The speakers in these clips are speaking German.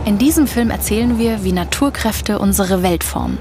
In diesem Film erzählen wir, wie Naturkräfte unsere Welt formen.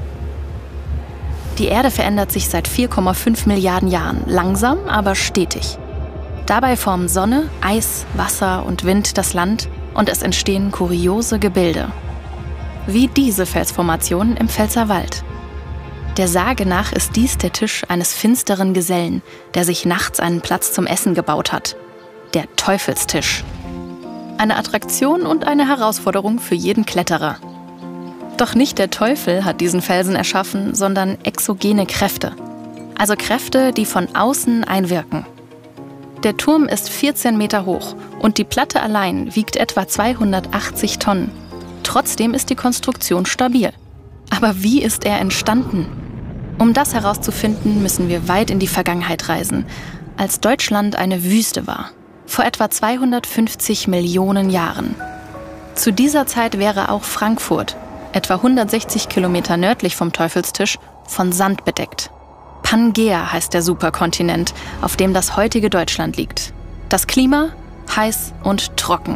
Die Erde verändert sich seit 4,5 Milliarden Jahren, langsam, aber stetig. Dabei formen Sonne, Eis, Wasser und Wind das Land und es entstehen kuriose Gebilde. Wie diese Felsformationen im Pfälzerwald. Der Sage nach ist dies der Tisch eines finsteren Gesellen, der sich nachts einen Platz zum Essen gebaut hat. Der Teufelstisch. Eine Attraktion und eine Herausforderung für jeden Kletterer. Doch nicht der Teufel hat diesen Felsen erschaffen, sondern exogene Kräfte. Also Kräfte, die von außen einwirken. Der Turm ist 14 Meter hoch und die Platte allein wiegt etwa 280 Tonnen. Trotzdem ist die Konstruktion stabil. Aber wie ist er entstanden? Um das herauszufinden, müssen wir weit in die Vergangenheit reisen, als Deutschland eine Wüste war. Vor etwa 250 Millionen Jahren. Zu dieser Zeit wäre auch Frankfurt, etwa 160 Kilometer nördlich vom Teufelstisch, von Sand bedeckt. Pangäa heißt der Superkontinent, auf dem das heutige Deutschland liegt. Das Klima? Heiß und trocken.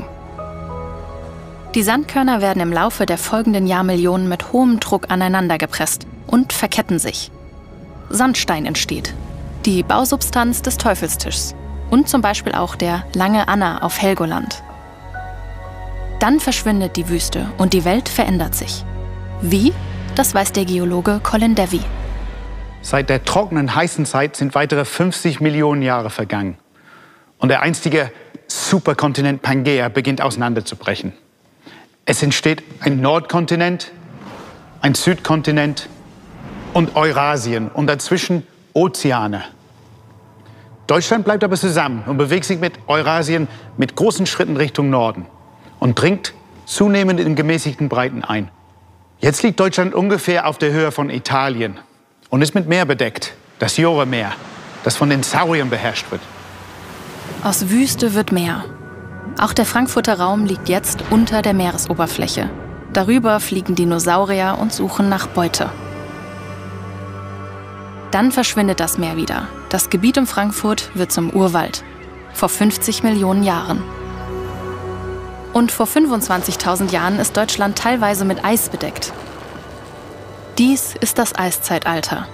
Die Sandkörner werden im Laufe der folgenden Jahrmillionen mit hohem Druck aneinandergepresst und verketten sich. Sandstein entsteht, die Bausubstanz des Teufelstischs. Und zum Beispiel auch der Lange Anna auf Helgoland. Dann verschwindet die Wüste und die Welt verändert sich. Wie? Das weiß der Geologe Colin Davey. Seit der trockenen, heißen Zeit sind weitere 50 Millionen Jahre vergangen. Und der einstige Superkontinent Pangäa beginnt auseinanderzubrechen. Es entsteht ein Nordkontinent, ein Südkontinent und Eurasien und dazwischen Ozeane. Deutschland bleibt aber zusammen und bewegt sich mit Eurasien mit großen Schritten Richtung Norden und dringt zunehmend in gemäßigten Breiten ein. Jetzt liegt Deutschland ungefähr auf der Höhe von Italien und ist mit Meer bedeckt, das Jura-Meer, das von den Sauriern beherrscht wird. Aus Wüste wird Meer. Auch der Frankfurter Raum liegt jetzt unter der Meeresoberfläche. Darüber fliegen Dinosaurier und suchen nach Beute. Dann verschwindet das Meer wieder. Das Gebiet um Frankfurt wird zum Urwald. Vor 50 Millionen Jahren. Und vor 25.000 Jahren ist Deutschland teilweise mit Eis bedeckt. Dies ist das Eiszeitalter.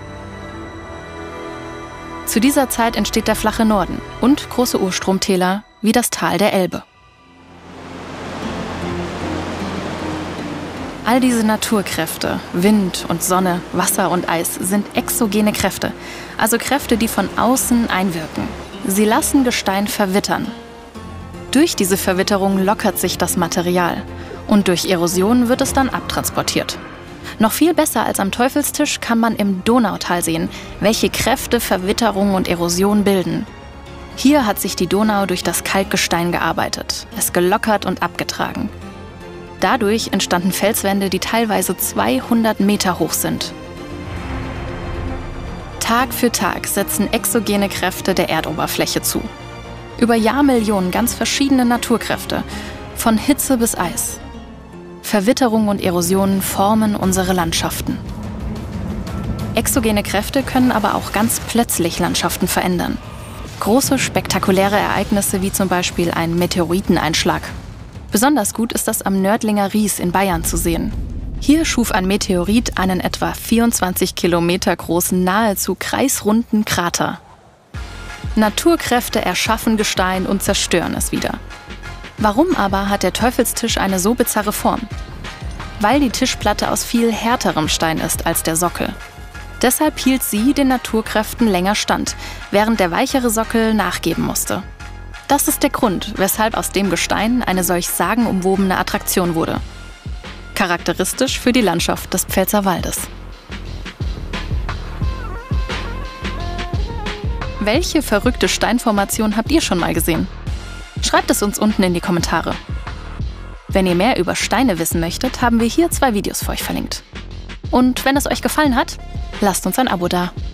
Zu dieser Zeit entsteht der flache Norden und große Urstromtäler wie das Tal der Elbe. All diese Naturkräfte, Wind und Sonne, Wasser und Eis, sind exogene Kräfte, also Kräfte, die von außen einwirken. Sie lassen Gestein verwittern. Durch diese Verwitterung lockert sich das Material und durch Erosion wird es dann abtransportiert. Noch viel besser als am Teufelstisch kann man im Donautal sehen, welche Kräfte Verwitterung und Erosion bilden. Hier hat sich die Donau durch das Kalkgestein gearbeitet, es gelockert und abgetragen. Dadurch entstanden Felswände, die teilweise 200 Meter hoch sind. Tag für Tag setzen exogene Kräfte der Erdoberfläche zu. Über Jahrmillionen ganz verschiedene Naturkräfte, von Hitze bis Eis. Verwitterung und Erosion formen unsere Landschaften. Exogene Kräfte können aber auch ganz plötzlich Landschaften verändern. Große, spektakuläre Ereignisse wie zum Beispiel ein Meteoriteneinschlag. Besonders gut ist das am Nördlinger Ries in Bayern zu sehen. Hier schuf ein Meteorit einen etwa 24 Kilometer großen, nahezu kreisrunden Krater. Naturkräfte erschaffen Gestein und zerstören es wieder. Warum aber hat der Teufelstisch eine so bizarre Form? Weil die Tischplatte aus viel härterem Stein ist als der Sockel. Deshalb hielt sie den Naturkräften länger stand, während der weichere Sockel nachgeben musste. Das ist der Grund, weshalb aus dem Gestein eine solch sagenumwobene Attraktion wurde. Charakteristisch für die Landschaft des Pfälzerwaldes. Welche verrückte Steinformation habt ihr schon mal gesehen? Schreibt es uns unten in die Kommentare. Wenn ihr mehr über Steine wissen möchtet, haben wir hier 2 Videos für euch verlinkt. Und wenn es euch gefallen hat, lasst uns ein Abo da.